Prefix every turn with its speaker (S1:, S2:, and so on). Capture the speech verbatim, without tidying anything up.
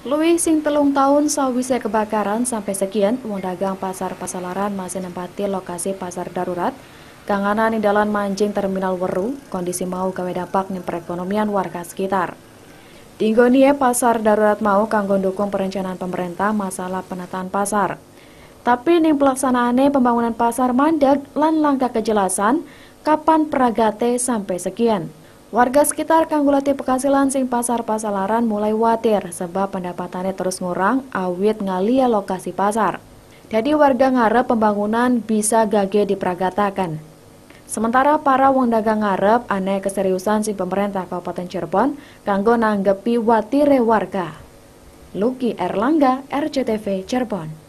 S1: Luwih sing telung tahun sawise kebakaran sampai sekian, wong dagang pasar Pasalaran masih nempati lokasi pasar darurat. Kanganan di dalan manjing terminal Weru, kondisi mau gawe dampak ning perekonomian warga sekitar. Tinggoni pasar darurat mau kanggo ndukung perencanaan pemerintah masalah penataan pasar. Tapi ning pelaksanaane pembangunan pasar mandek lan langkah kejelasan kapan peragate sampai sekian. Warga sekitar Kanggulati Pekasilan sing pasar Pasalaran mulai khawatir sebab pendapatannya terus ngurang awit ngalia lokasi pasar. Jadi warga ngarep pembangunan bisa gage diperagatakan. Sementara para wong dagang ngarep aneh keseriusan sing pemerintah Kabupaten Cirebon kanggo nanggepi watire warga. Luki Erlangga, R C T V Cirebon.